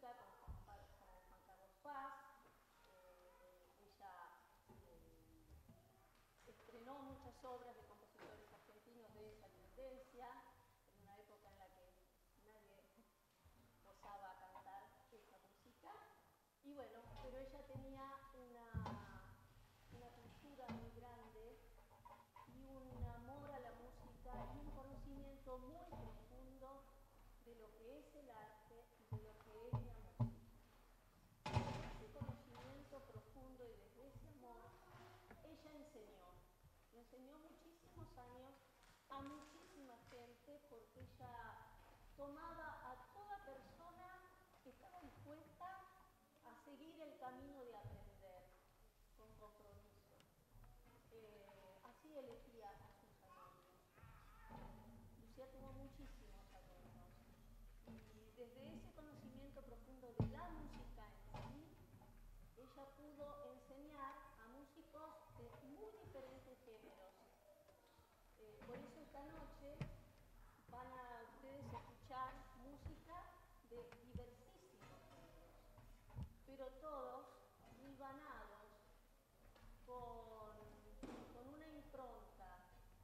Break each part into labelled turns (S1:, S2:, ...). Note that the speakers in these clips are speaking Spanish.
S1: música con Juan Carlos Paz. Ella estrenó muchas obras de compositores argentinos de esa tendencia, en una época en la que nadie osaba cantar esa música. Y bueno, pero ella tenía una cultura muy grande y un amor a la música y un conocimiento muy profundo de lo que es el arte y de lo que es la música. Ese conocimiento profundo y desde ese amor, ella enseñó muchísimos años a muchísima gente, porque ella tomaba a toda persona que estaba dispuesta a seguir el camino de aprender con compromiso. Así elegía a sus alumnos. Lucía tuvo muchísimos alumnos y desde ese conocimiento profundo de la música en sí, ella pudo enseñar a músicos de muy diferentes géneros. Por eso esta noche van a ustedes escuchar música de diversísimos géneros, pero todos hilvanados con una impronta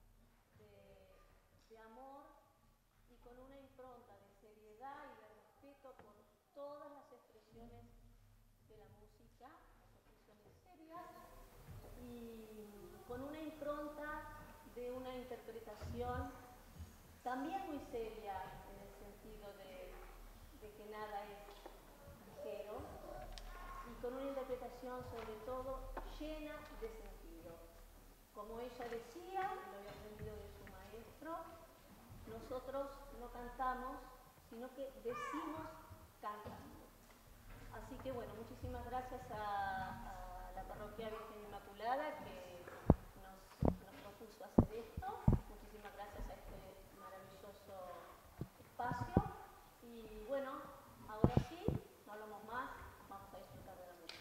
S1: de amor y con una impronta de seriedad y de respeto por todas las expresiones de la música, las expresiones serias, y con una impronta de una interpretación también muy seria, en el sentido de que nada es ligero, y con una interpretación sobre todo llena de sentido. Como ella decía, lo había aprendido de su maestro, nosotros no cantamos, sino que decimos cantando. Así que bueno, muchísimas gracias a la Parroquia Virgen Inmaculada que nos propuso hacer esto. Muchísimas gracias a este maravilloso espacio. Y bueno, ahora sí, no hablamos más, vamos a disfrutar de la música.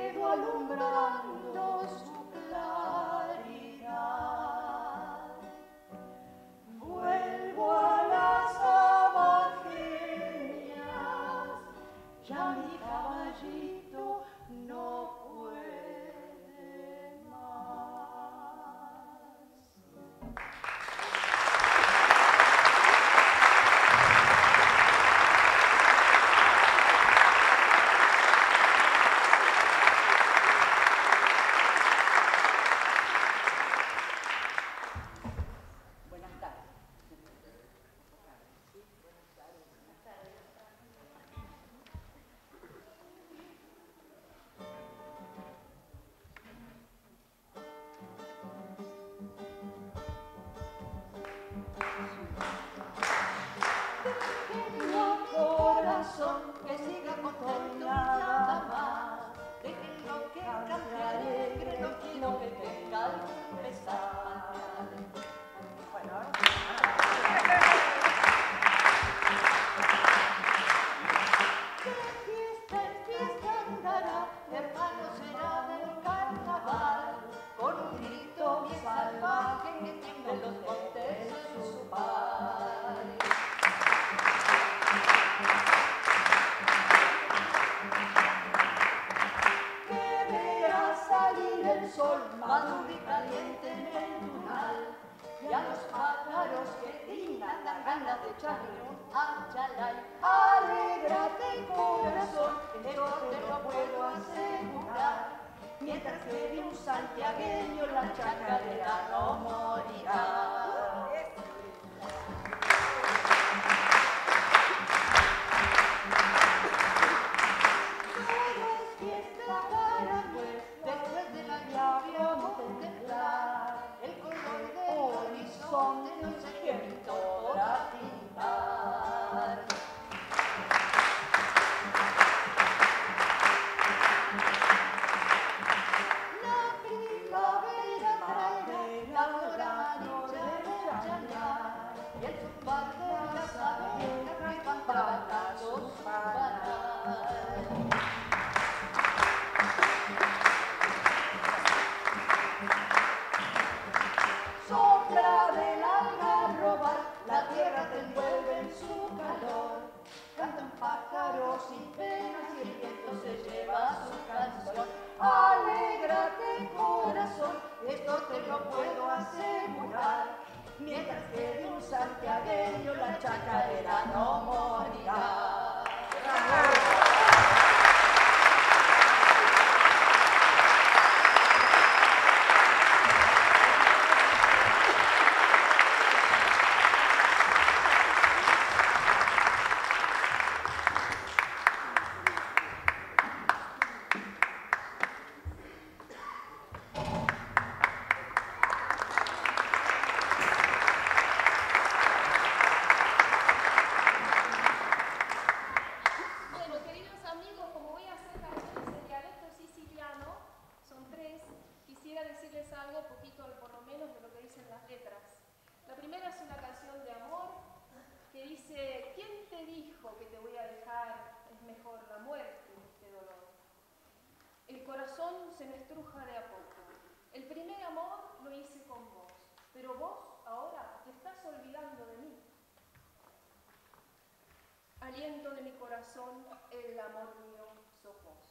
S2: quedo alumbrando su claridad. Vuelvo a las abajenias, ya mi caballito no puede más. Que siga contento nada más, déjenlo que cante alegre, no quiero que tenga algún pesar. Bueno, ahora de fiesta en fiesta andará, hermano será del carnaval, con un grito bien salvaje que tenga los montes en su par. El sol maduro y caliente en el lunar, y a los pájaros que dignan dan ganas de echarle un achalay. Alégrate corazón, esto te lo puedo asegurar, mientras quede un santiagueño la chacarera no morirá. Después de la lluvia contemplar el color del horizonte, no sé qué pintor podrá pintar. La primavera traerá la flor amarilla del chañar y el zumbar de las abejas que van trabajando su panal. Sombra del algarroba, la tierra te envuelve en su calor. Cantan pájaros sin penas y el viento se lleva su canción. Alégrate corazón, esto te lo puedo asegurar. Mientras quede un santiagueño, la chacarera no morirá.
S3: Se me estruja de a poco. El primer amor lo hice con vos, pero vos ahora te estás olvidando de mí. Aliento de mi corazón, el amor mío sos vos.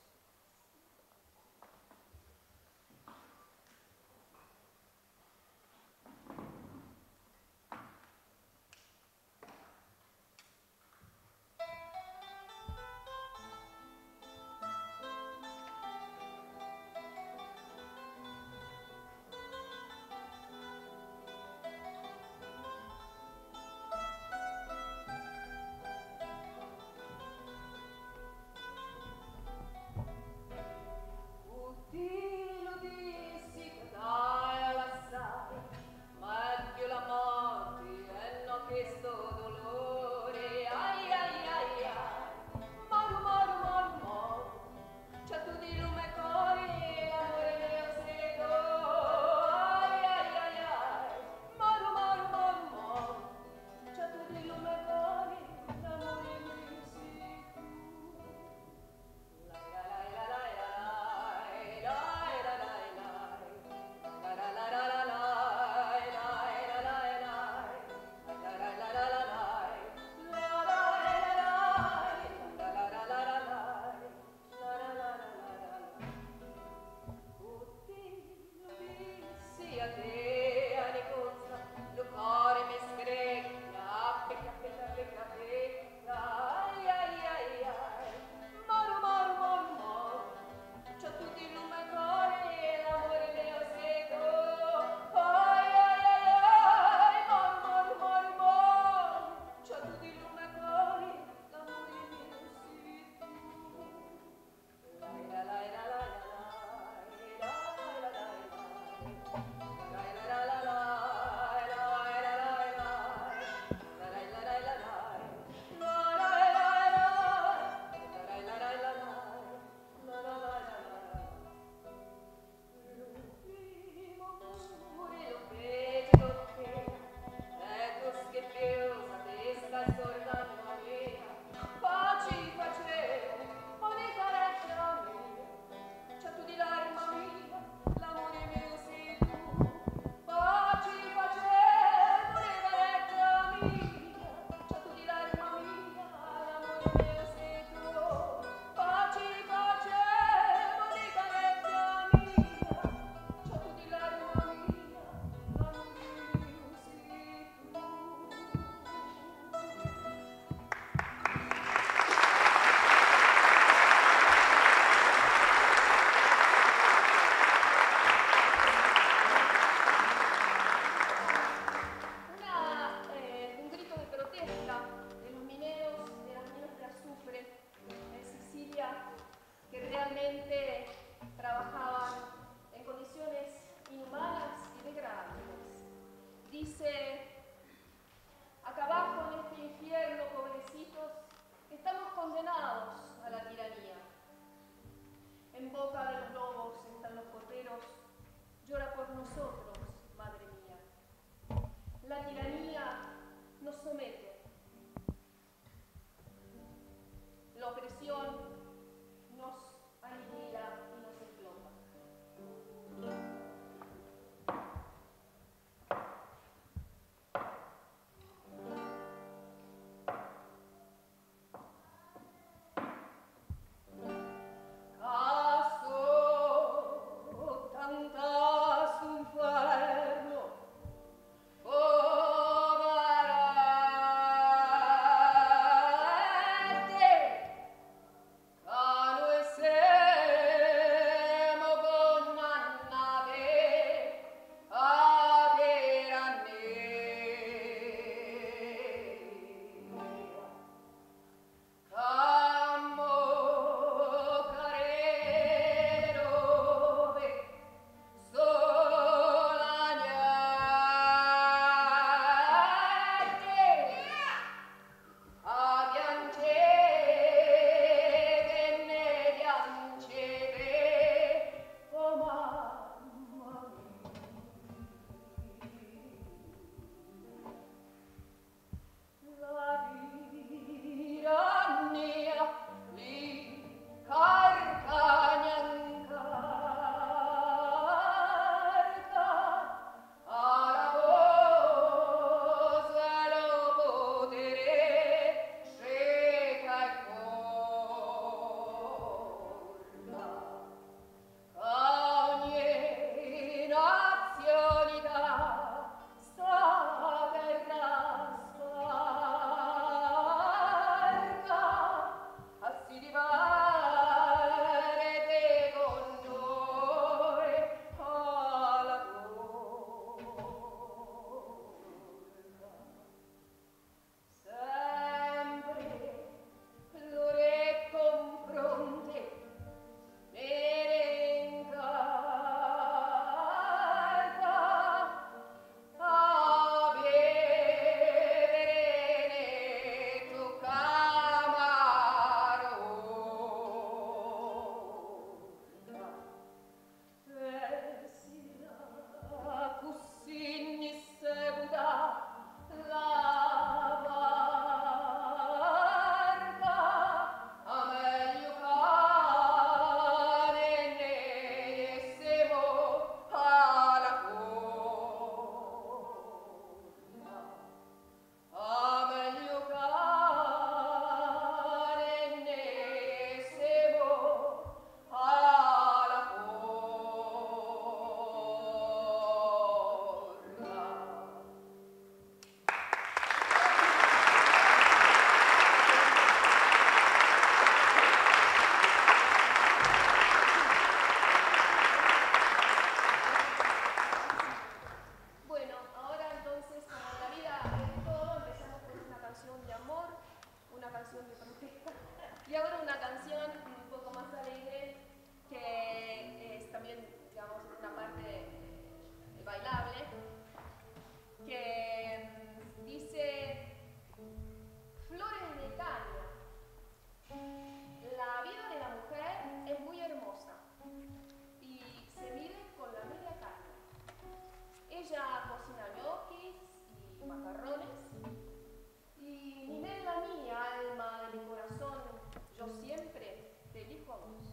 S3: macarrones. Y Ninela mía, alma de mi corazón, yo siempre te elijo a vos.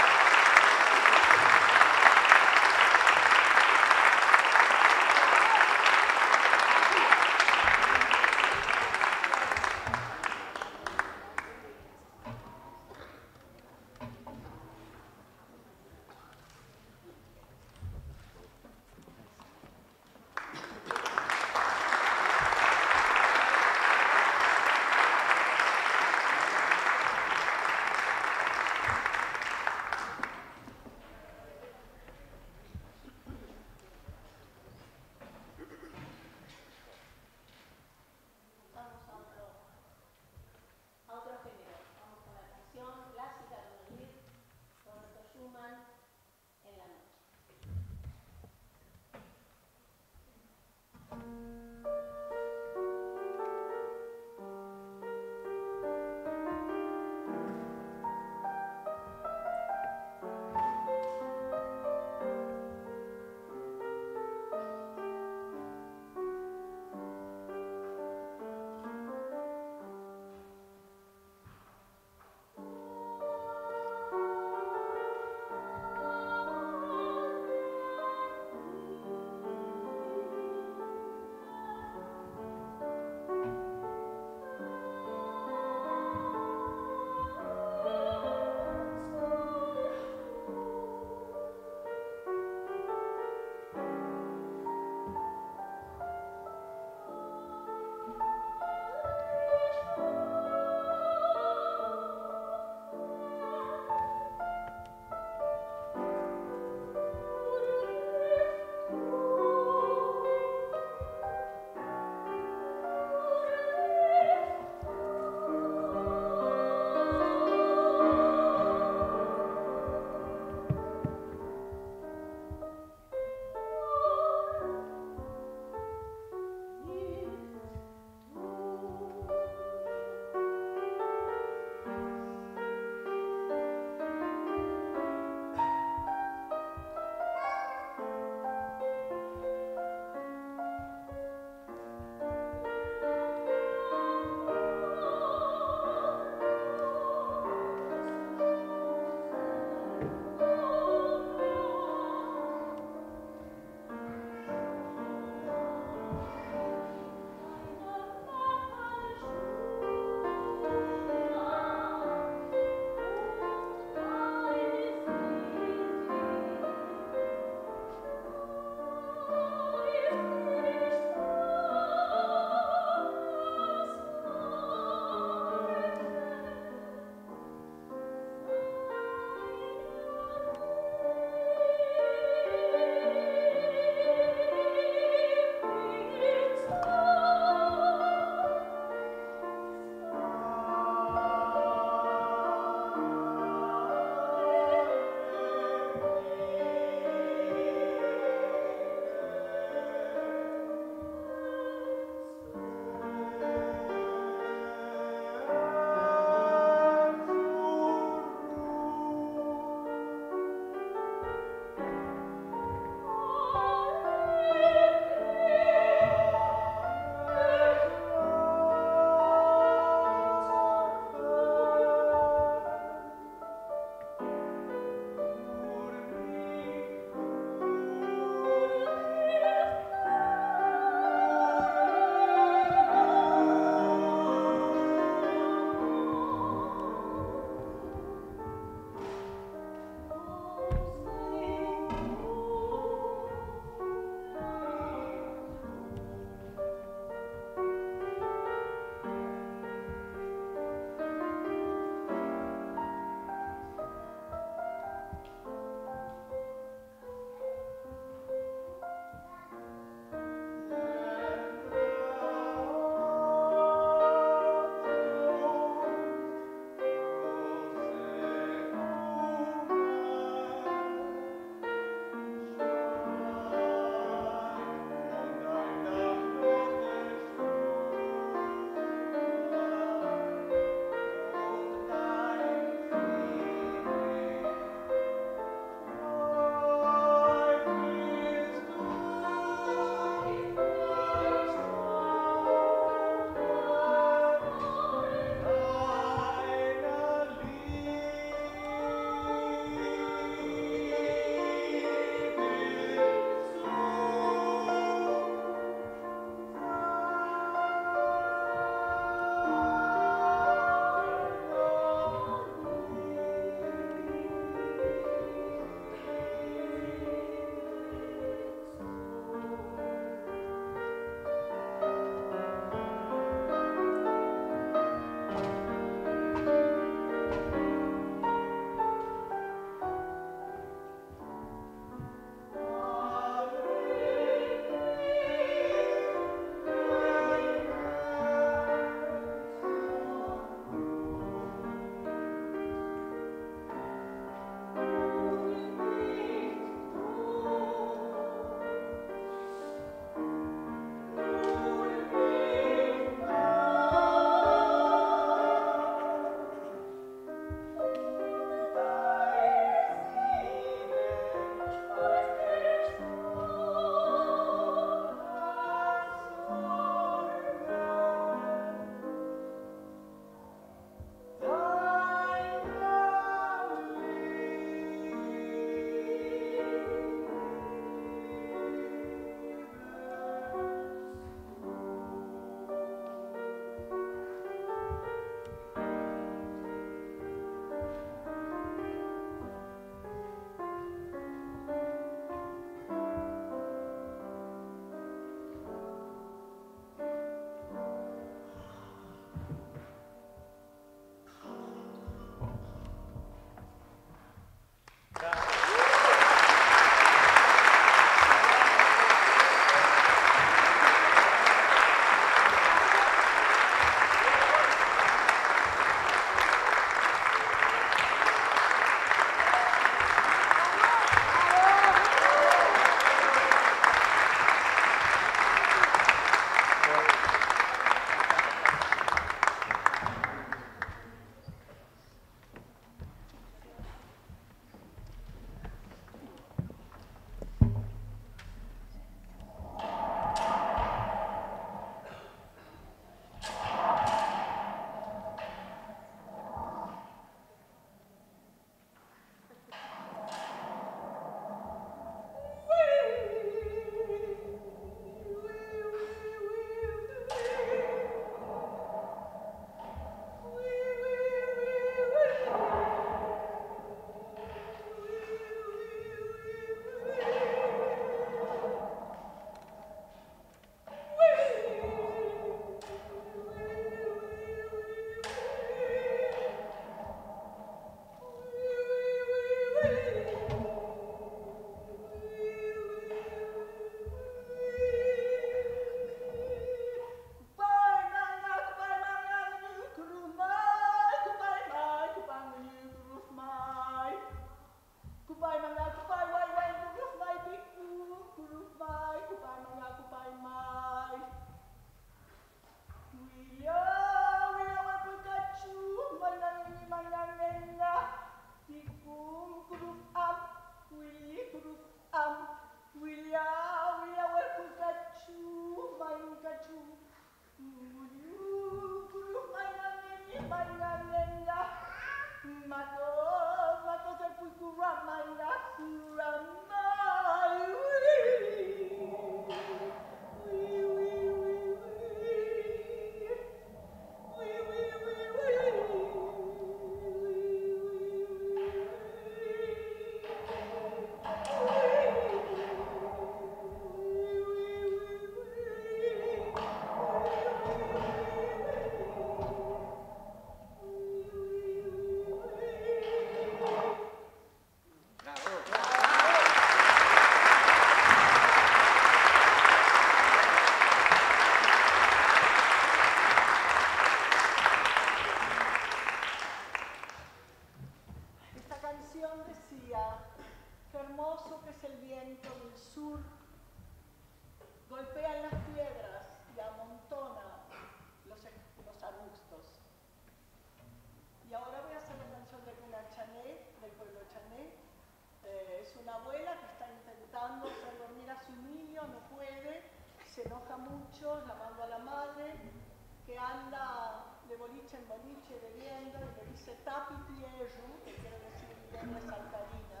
S2: llamando a la madre, que anda de boliche en boliche bebiendo y le dice tapi pieju, que quiere decir lengua saltarina.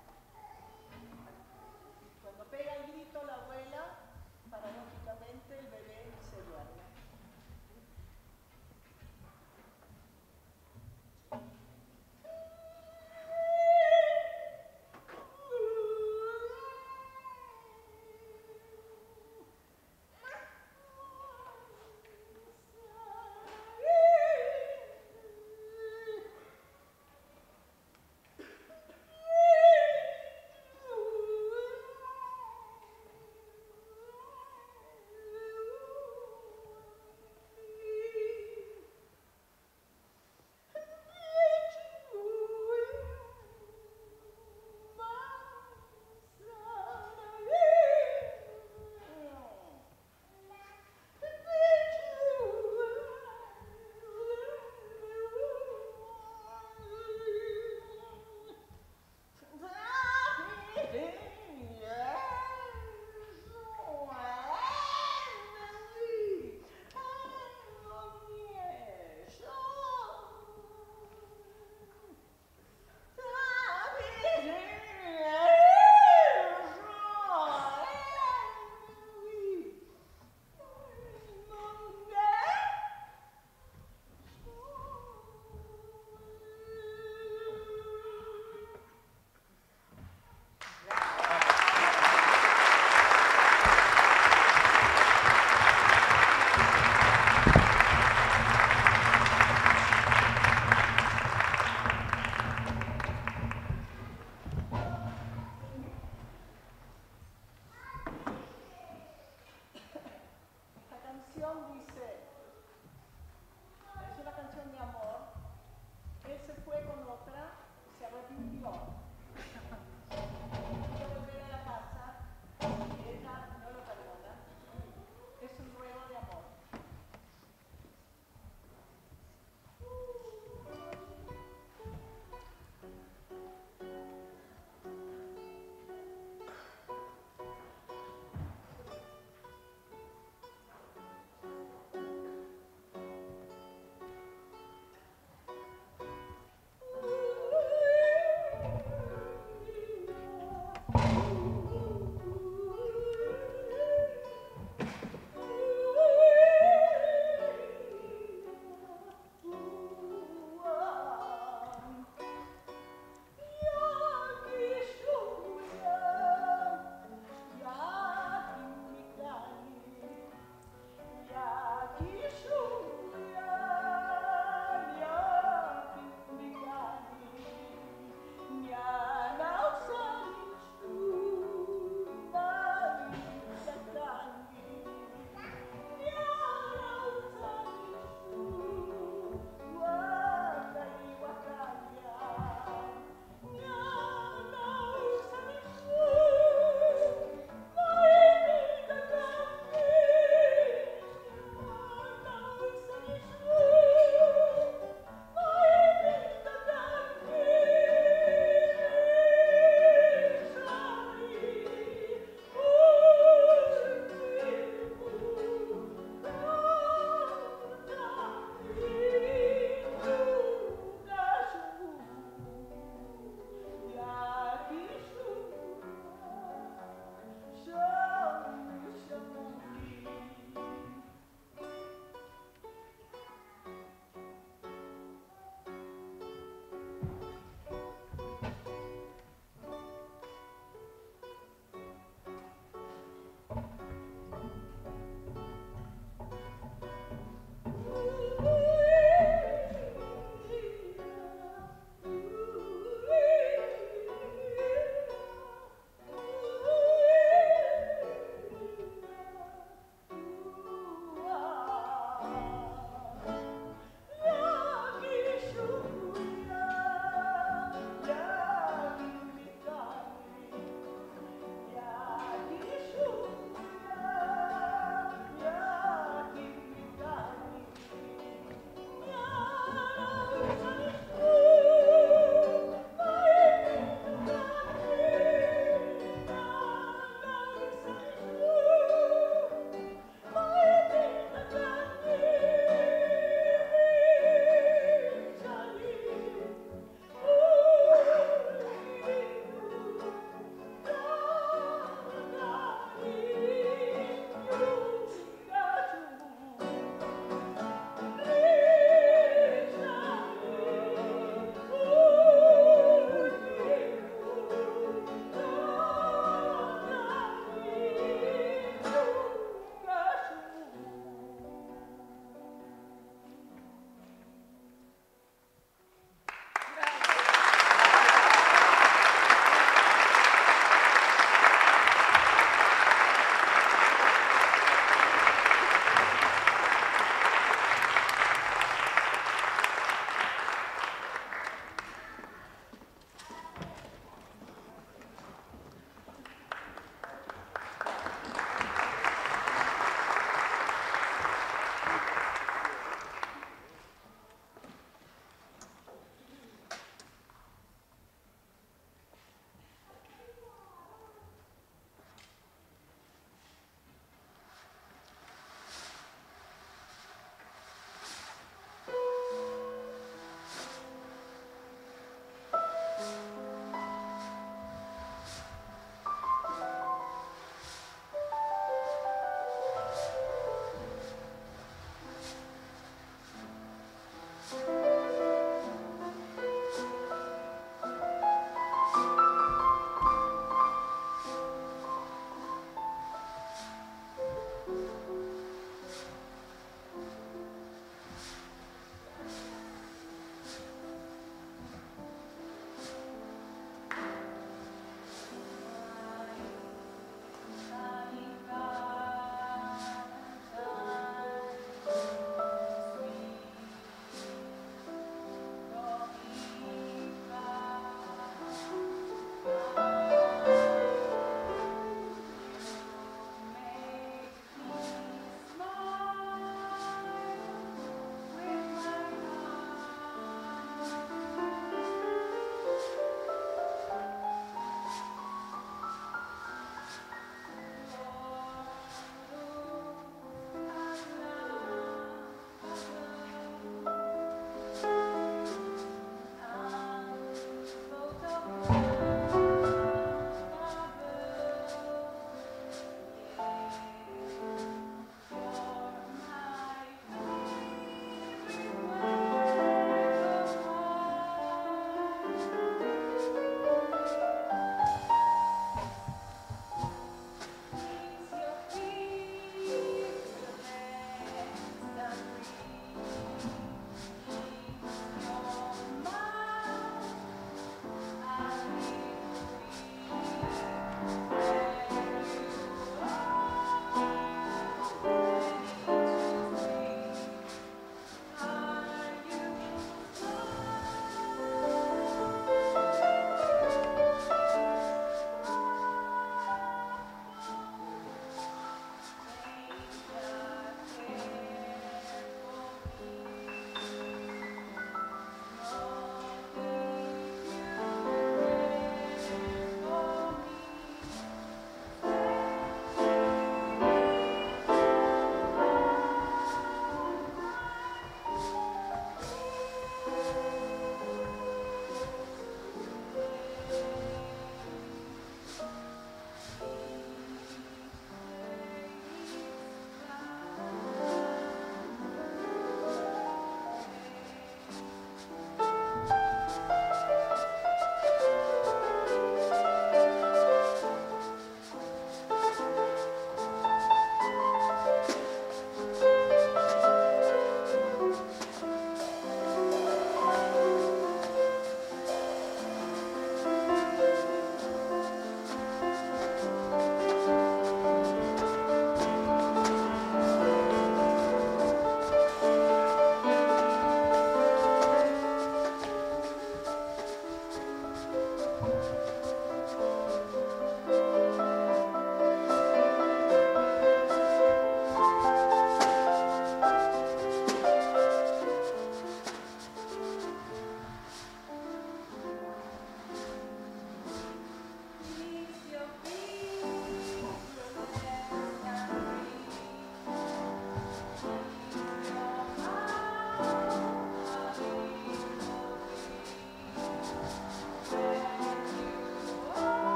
S2: Cuando pega el grito la abuela, paradójicamente el bebé se duerme.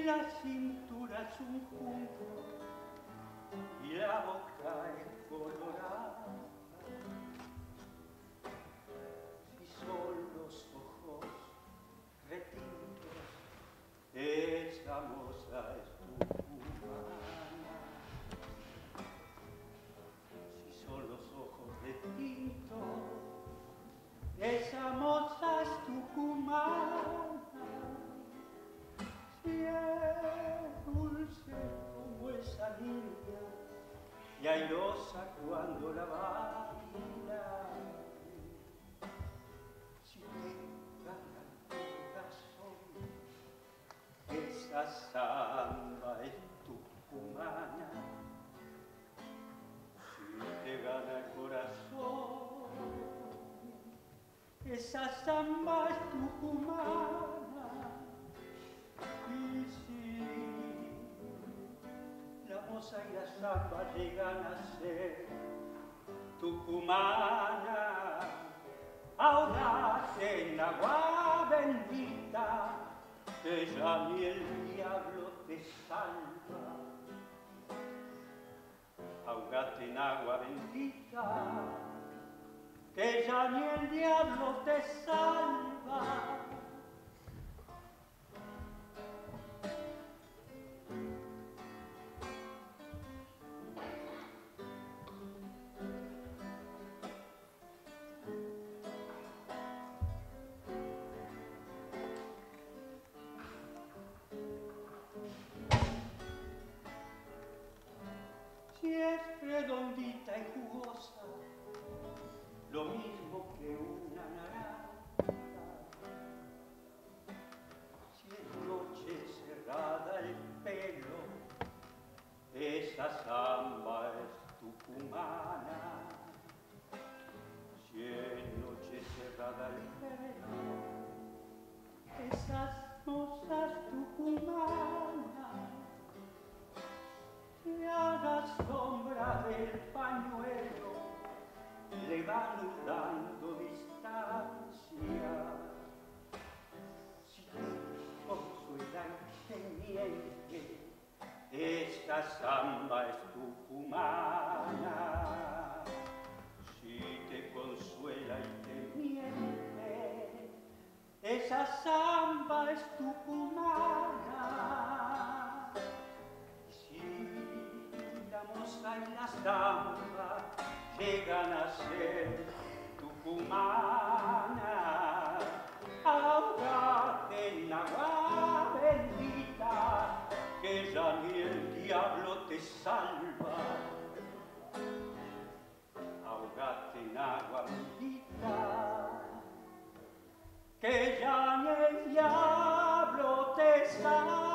S4: la cintura es un punto y la boca es colorada. Si son los ojos retintos, esa moza es tucumana. Si son los ojos retintos, esa moza es tucumana. Si es dulce como esa niña y airosa cuando la baila, si te gana el corazón, esa samba es tucumana. Si te gana el corazón, esa samba es tucumana. Y si la moza y la samba llegan a ser tucumana, ahogate en agua bendita, que ya ni el diablo te salva. Ahogate en agua bendita, que ya ni el diablo te salva. Si es redondita y jugosa, lo mismo que una naranja. Si es noche cerrada el pelo, esa samba es tucumana. Si es noche cerrada el pelo, esas mozas tucumanas. Y a la sombra del pañuelo le van dando distancia. Si te consuela y te miente, esta samba es tucumana. Si te consuela y te miente, esa samba es tucumana. La moza y la samba llegan a ser tucumana. Ahogate en agua bendita, que ya ni el diablo te salva. Ahogate en agua bendita, que ya ni el diablo te salva.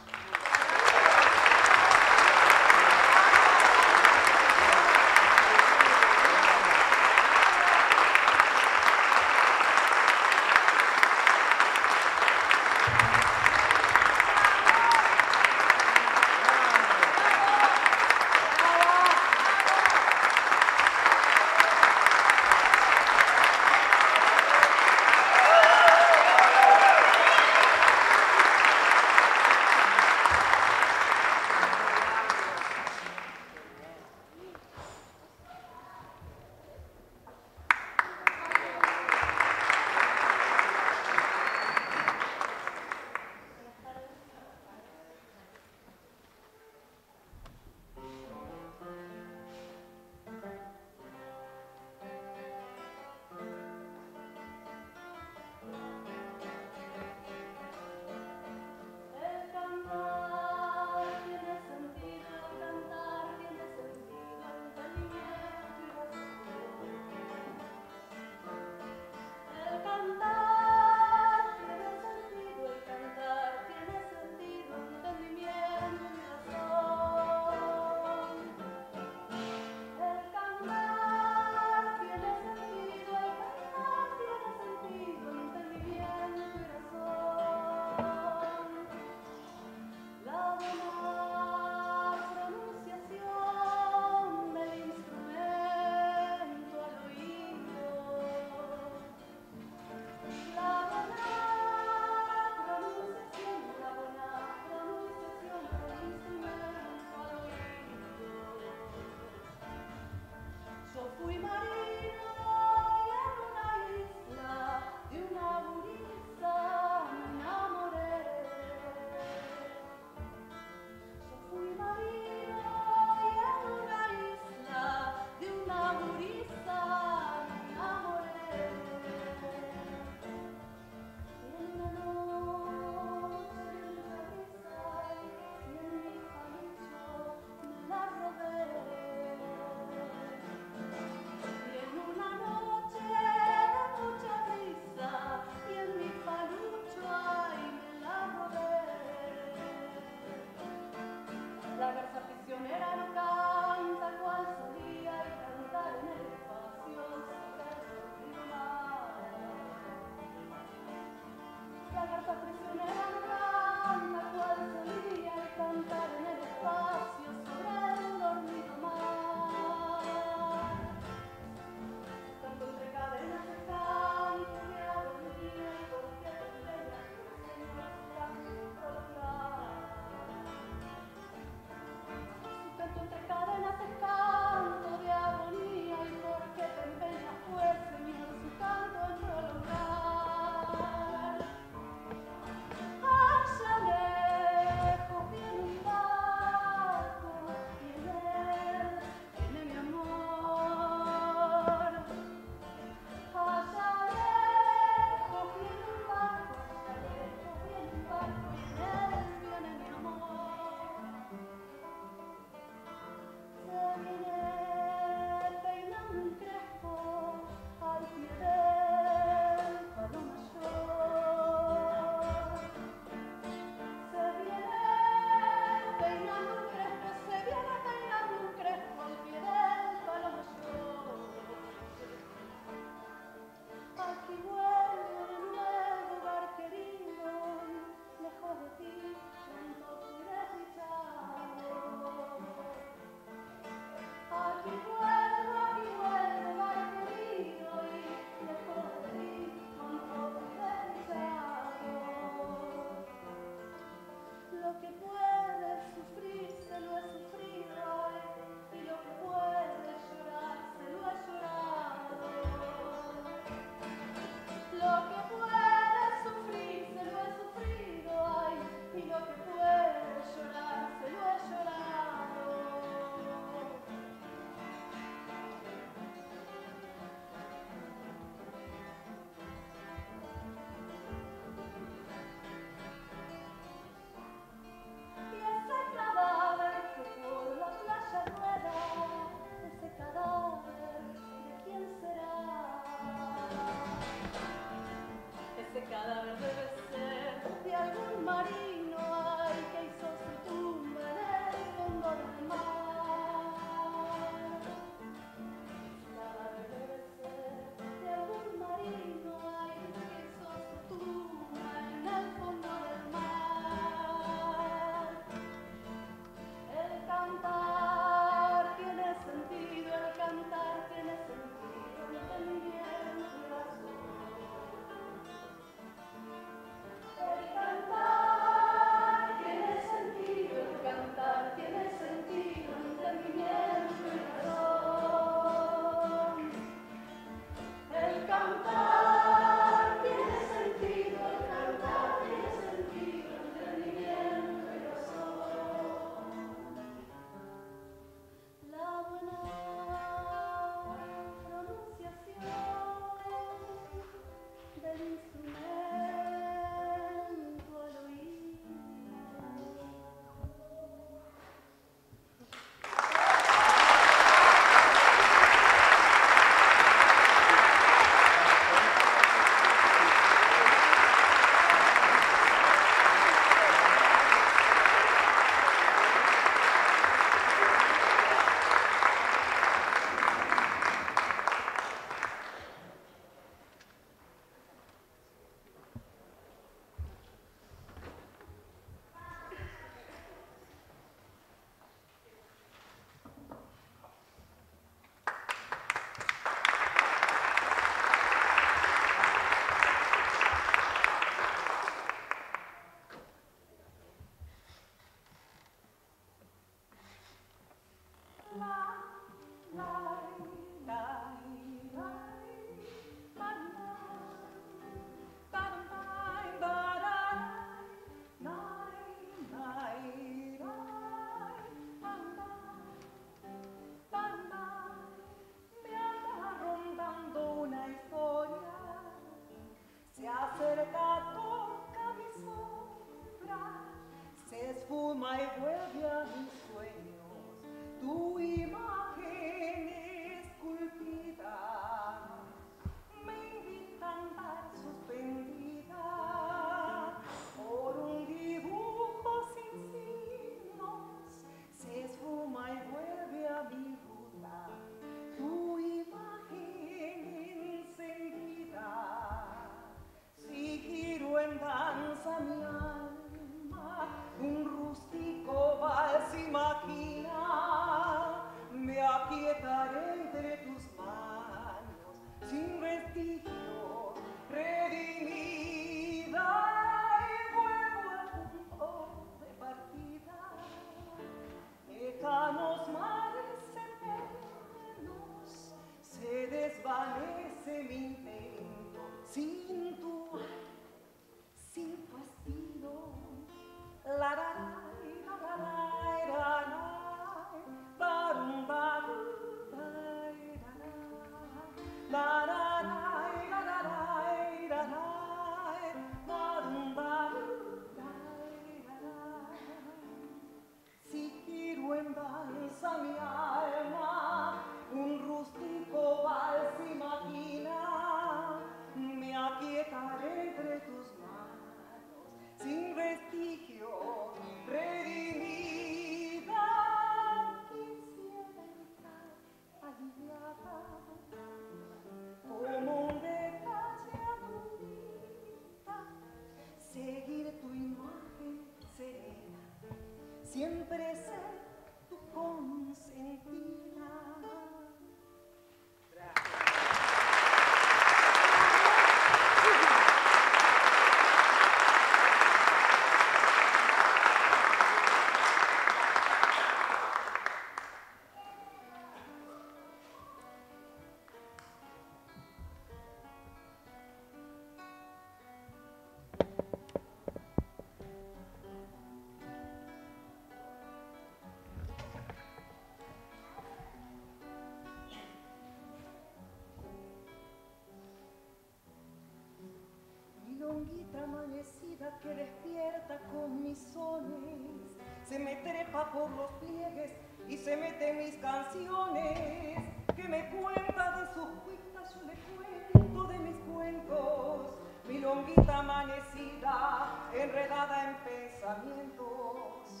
S2: amanecida que despierta con mis sones, se me trepa por los pliegues y se mete en mis canciones, que me cuenta de sus cuitas, yo le cuento de mis cuentos, milonguita amanecida, enredada en pensamientos.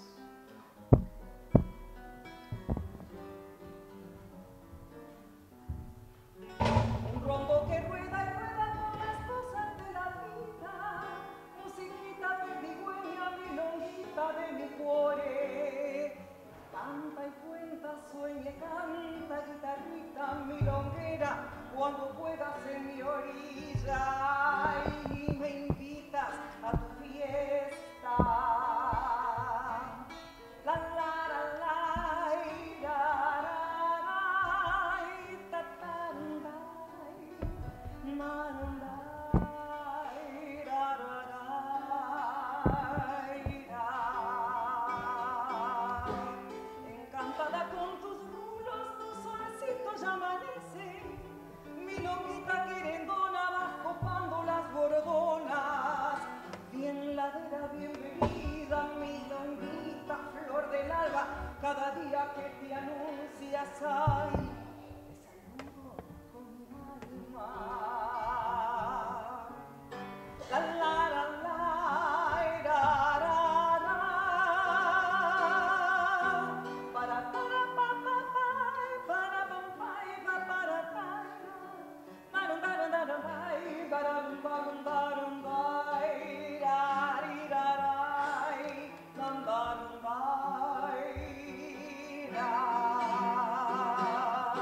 S2: Un rombo que rueda y rueda con las cosas de la vida, musiquita perdigüeña, milonguita de mi cuore. Canta y cuenta, sueña, canta, guitarrita milonguera, cuando juegas en mi orilla y me invitas a tu fiesta. La la la la, ira, ra, ta, ta, encantada con tus rulos, tu solecito ya amanece, milonguita querendona vas copando las bordonas, bien ladera, bienvenida, milonguita, flor del alba, cada día que te anuncias, ay, te saludo con mi alma. La la la la, ra, ra, ra. Para pa para pam pai, para barum barum barum pai, barum barum barum pai, ra ri ra rai, bam barum pai, ra.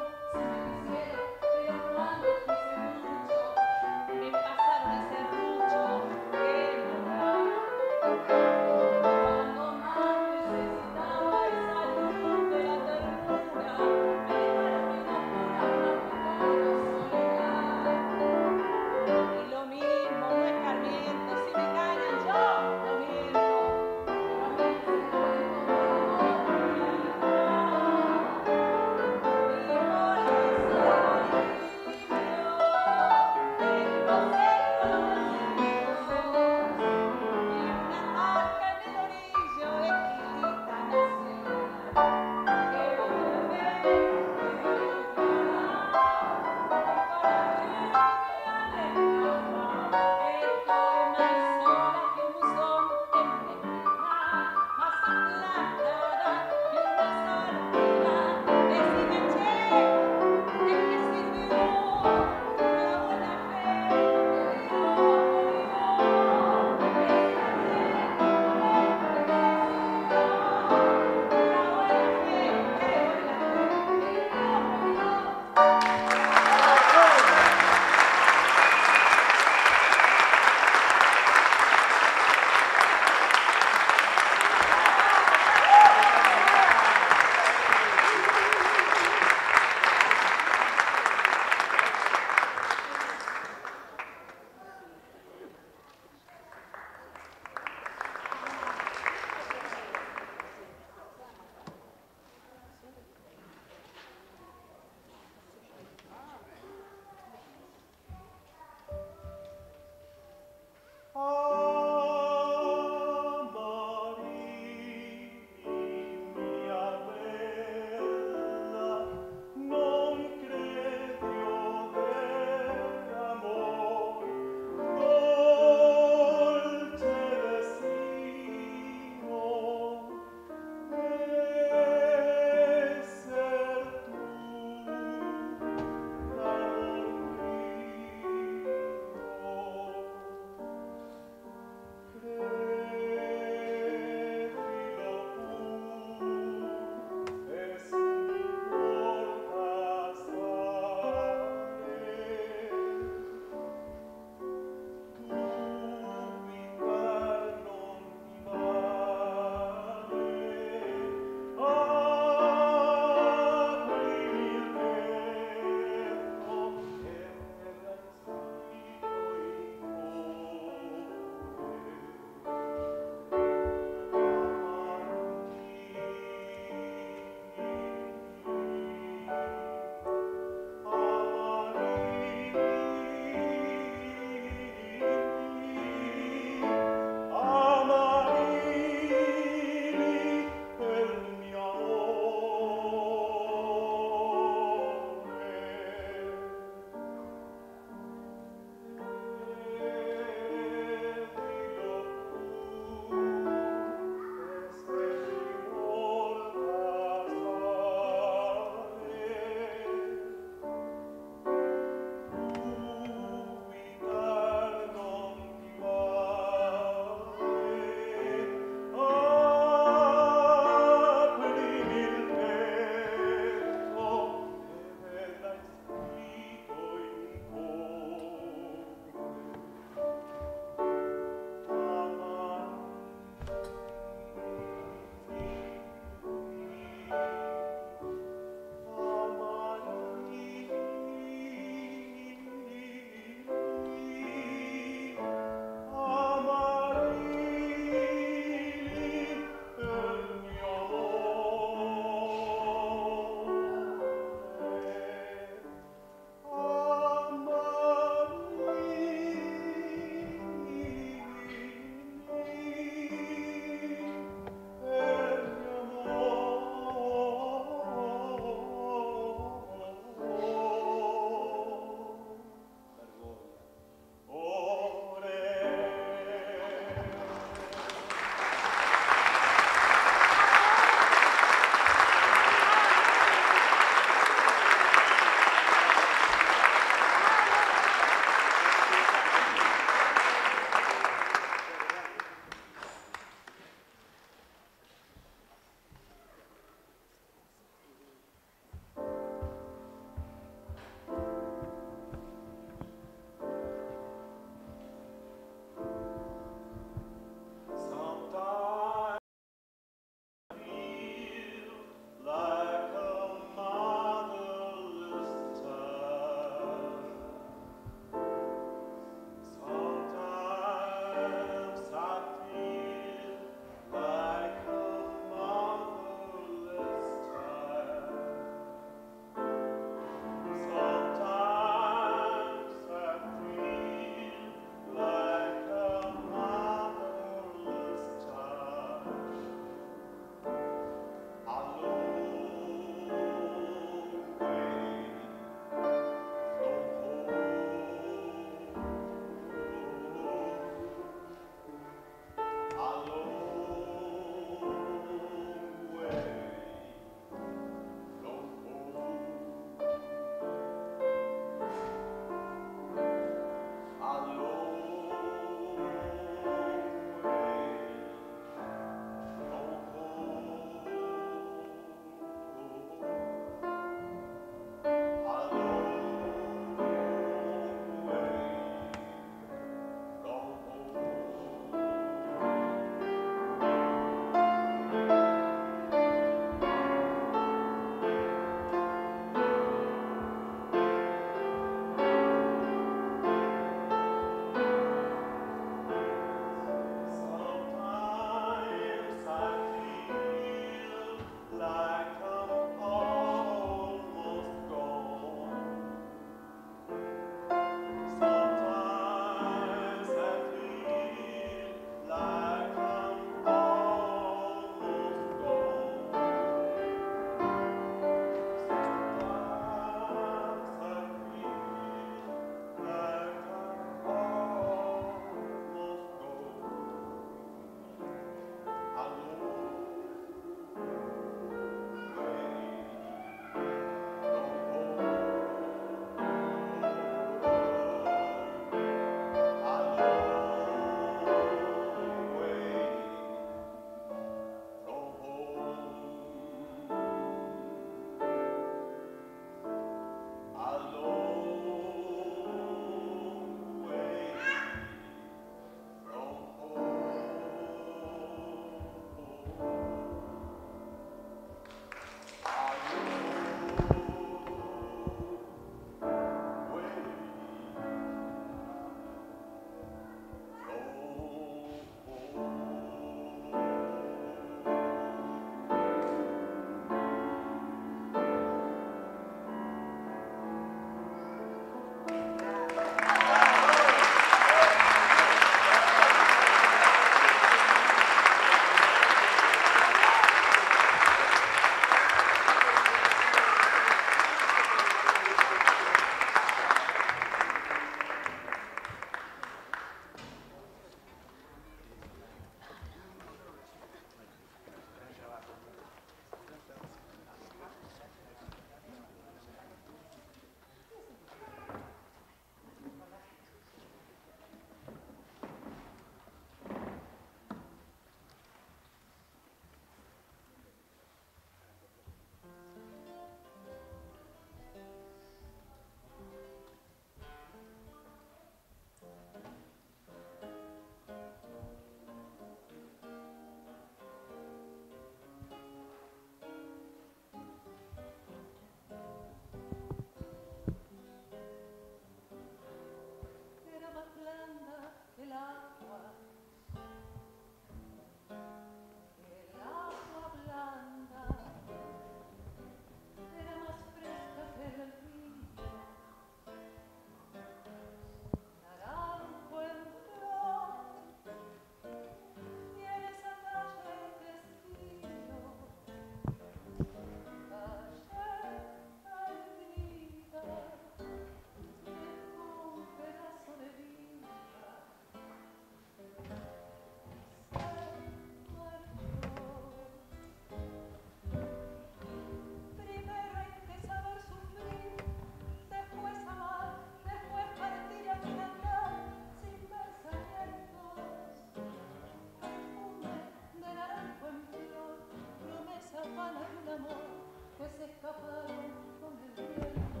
S3: amor que se escaparon con el viento.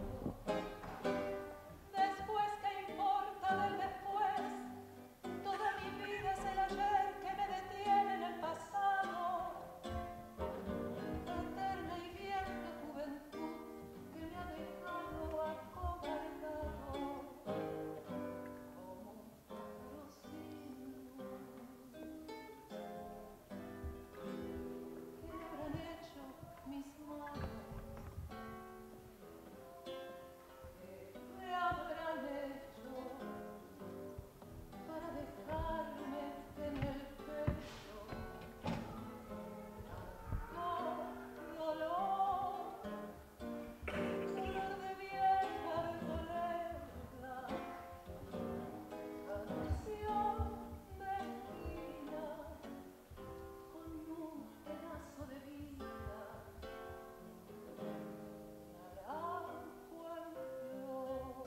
S3: Después, ¿qué importa del después? Toda mi vida es el ayer que me detiene en el pasado. La eterna y vieja juventud que me ha dejado acobardado como un pájaro sin luz. ¿Qué habrán hecho mis manos? ¿Qué me habrán hecho para dejarme en el pecho dolor de vieja arboleda, canción de esquina con un pedazo de vida, naranjo en flor.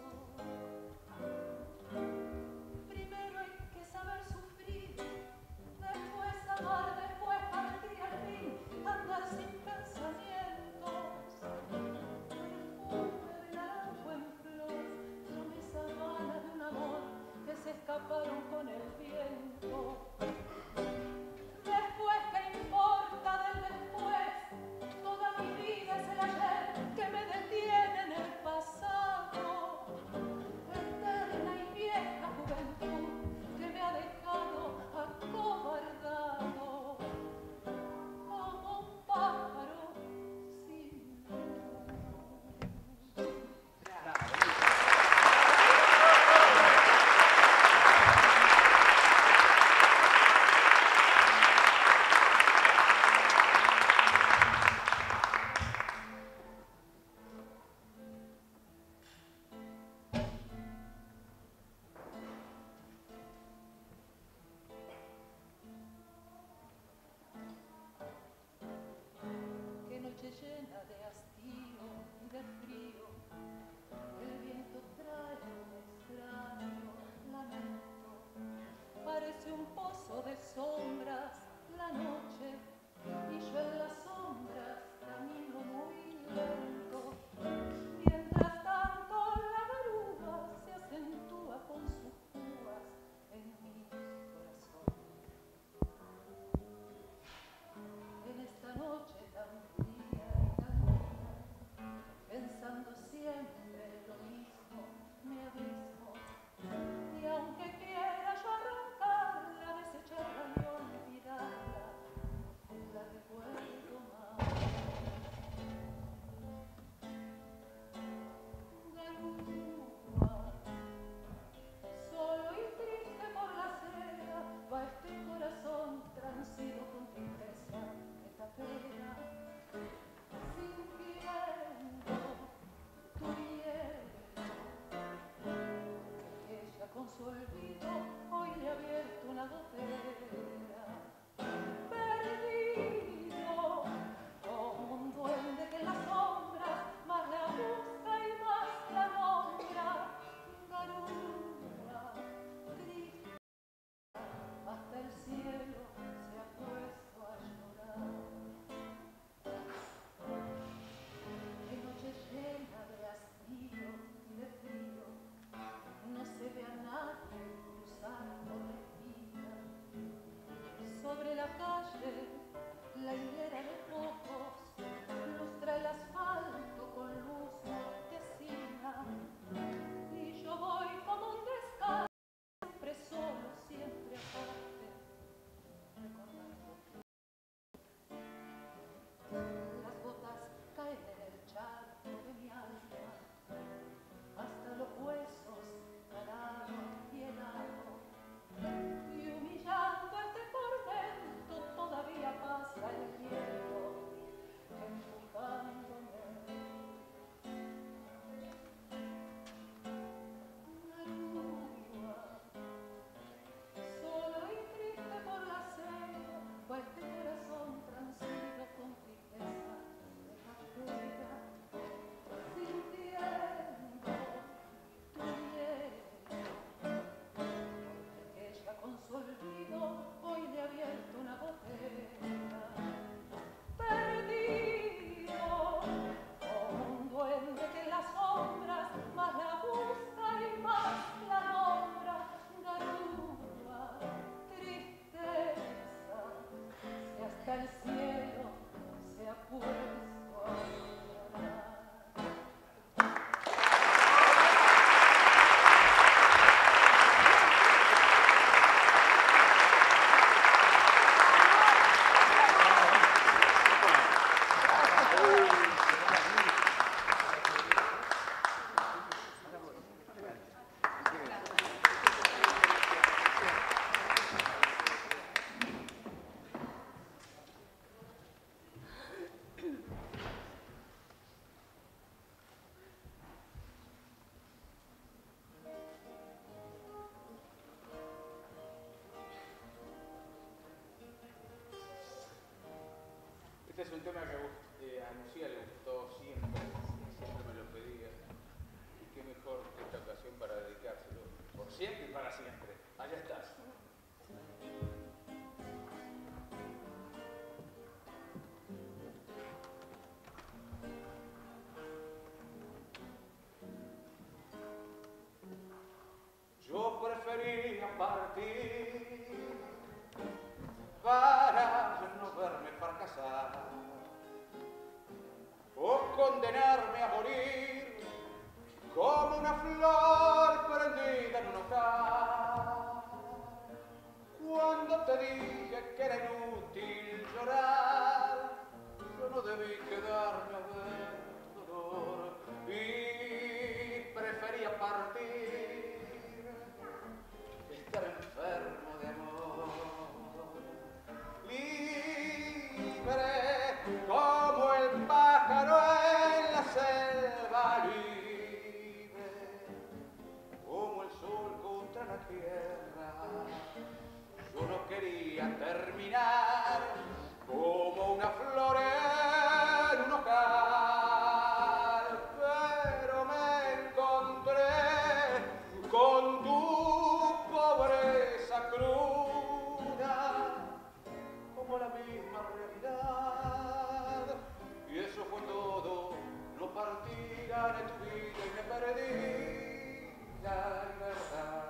S3: Primero hay que saber sufrir, después amar, después partir al fin, andar sin pensamientos. Perfume de naranjo en flor, promesa vana de un amor que se escaparon con el viento. Después, ¿qué importa del después? Toda mi vida es el ayer que me detiene en el pasado. Eterna y vieja juventud que me ha dejado acobardado como un pájaro sin luz. Qué noche llena de hastío y de frío, el viento trae un extraño lamento. Parece un pozo de sombras la noche, y yo en las sombras camino muy lento. Mientras tanto la garuda se acentúa con sus púas en mi corazón. En esta noche tan fría y tan fría, pensando siempre lo mismo, me abismo. Y aunque quiera yo arrancarla, desecharla y olvidarla, la recuerdo
S5: Este es un tema que a Lucía le gustó siempre, siempre me lo pedía. Y qué mejor que esta ocasión para dedicárselo. Por siempre y para siempre. Allá estás. Yo prefería partir para no verme fracasar o condenarme a morir como una flor prendida en un ojal. Cuando te dije que era inútil llorar, yo no debí quedarme a ver dolor y prefería partir que estar enfermo de amor. Libre como el pájaro en la selva, libre como el sol contra la tierra. Yo no quería terminar como una flor en un ojal, pero me encontré con tu pobreza cruda como la misma realidad. Y eso fue todo, no partí, gané tu vida y me perdí la libertad.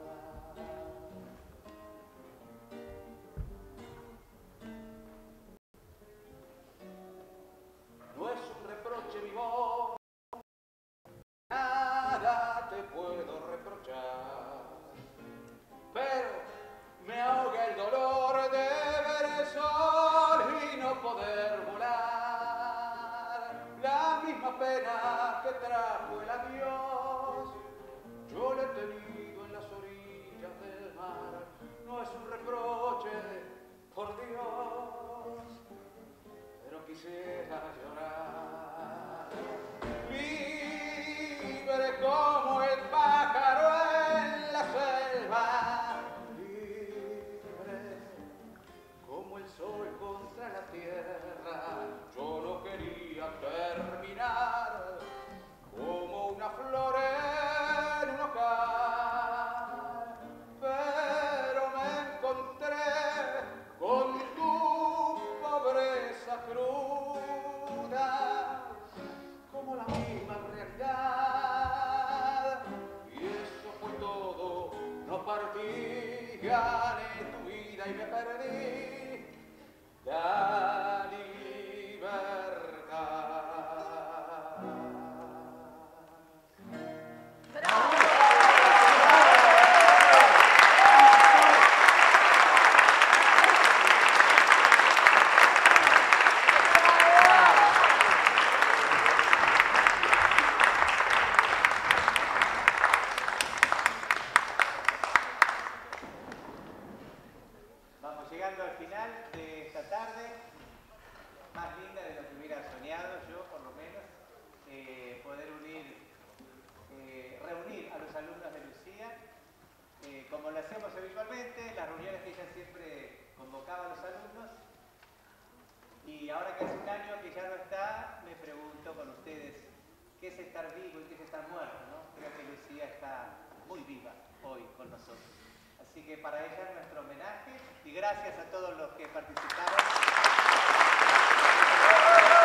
S5: No es un reproche mi voz, nada te puedo reprochar, pero me ahoga el dolor de ver el sol y no poder volar. La misma pena que trajo el adiós, yo la he tenido en las orillas del mar. No es un reproche, por Dios, pero quisiera llorar. Libre como el pájaro en la selva, libre como el sol contra la tierra. Yo no quería terminar como una flor en un ojal, pero me encontré con tu pobreza cruda como la misma realidad. Y eso fue todo, no partí, gané tu vida y me perdí la libertad.
S6: Vamos llegando al final de esta tarde, más linda de lo que hubiera soñado yo, por lo menos, poder reunir a los alumnos de Lucía, como lo hacemos habitualmente, las reuniones que ella siempre convocaba a los alumnos. Y ahora que hace un año que ya no está, me pregunto con ustedes, ¿qué es estar vivo y qué es estar muerto, no? Creo que Lucía está muy viva hoy con nosotros. Así que para ella nuestro homenaje y gracias a todos los que participaron.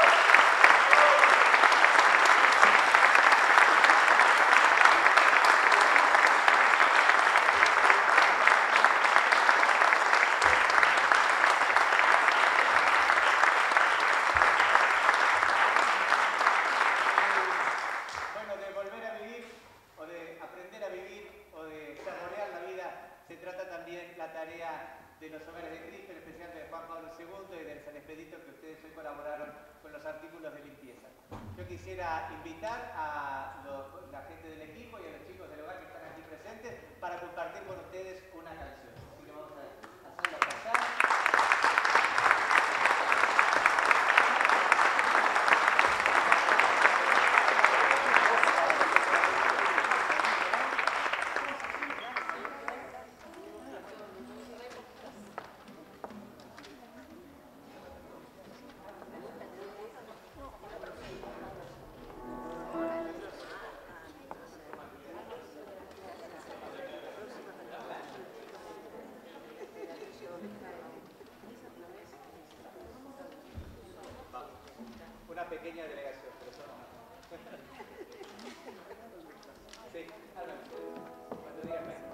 S6: quisiera invitar a la gente del equipo y a los chicos del hogar que están aquí presentes para compartir con ustedes una canción. Así que vamos a hacerlo pasar. Una pequeña delegación, pero son sí, hablan ustedes. Cuando digan venga.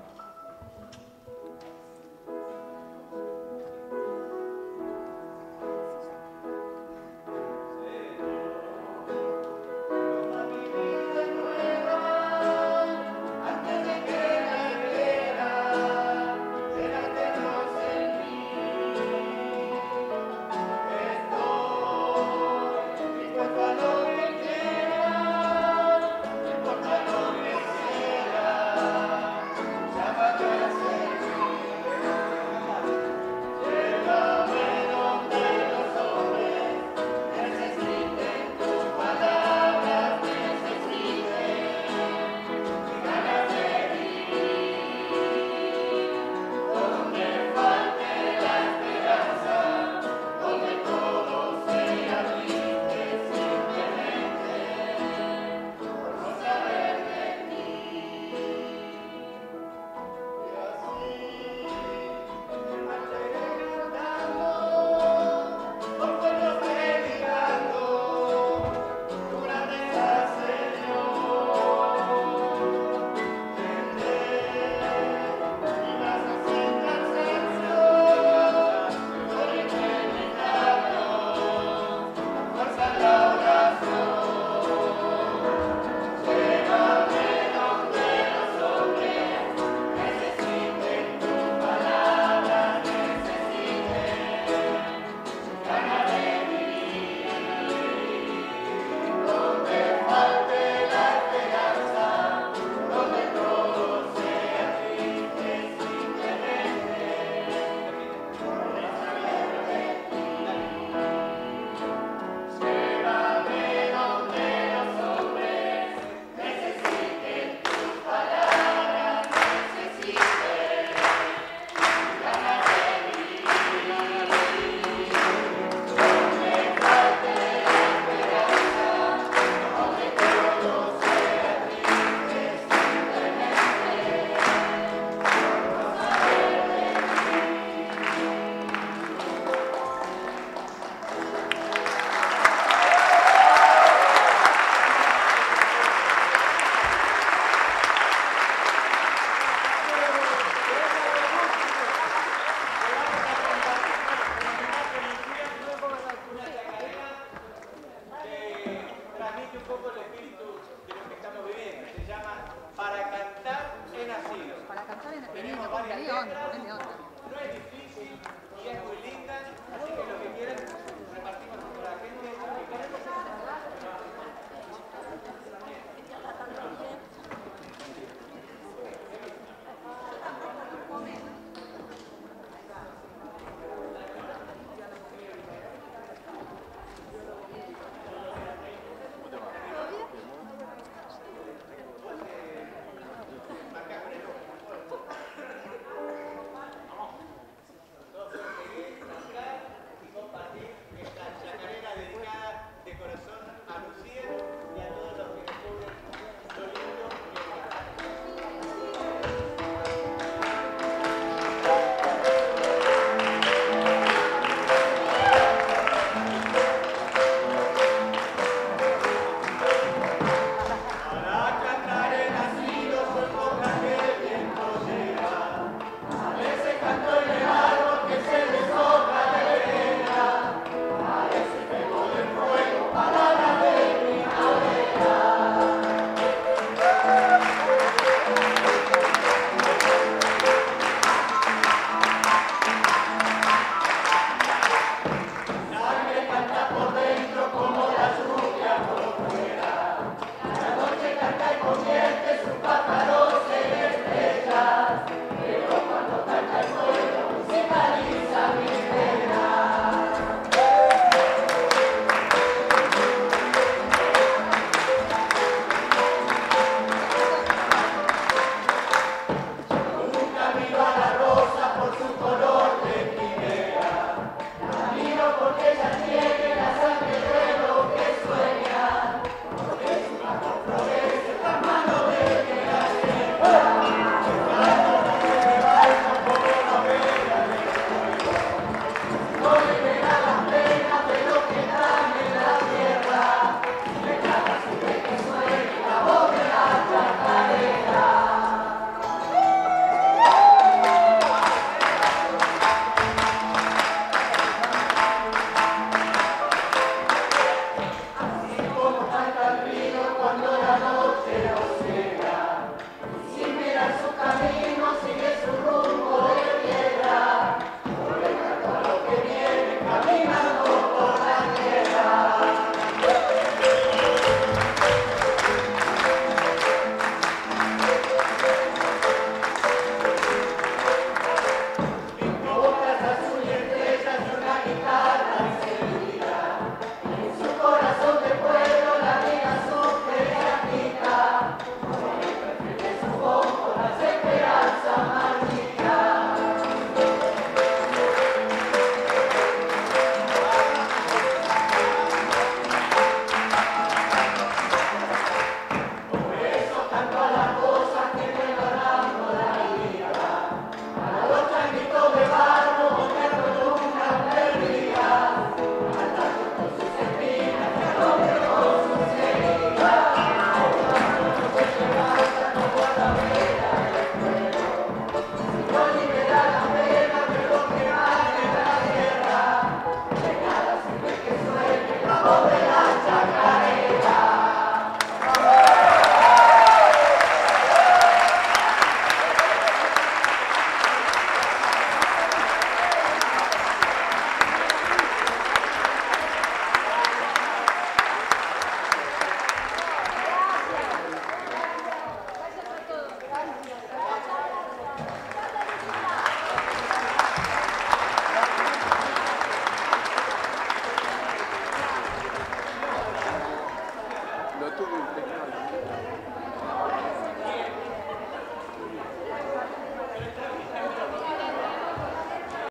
S6: Tenemos varias letras, no es difícil y es muy